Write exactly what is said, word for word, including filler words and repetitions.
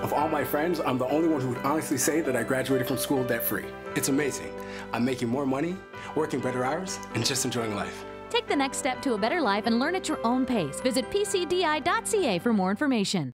Of all my friends, I'm the only one who would honestly say that I graduated from school debt-free. It's amazing. I'm making more money, working better hours, and just enjoying life. Take the next step to a better life and learn at your own pace. Visit P C D I dot C A for more information.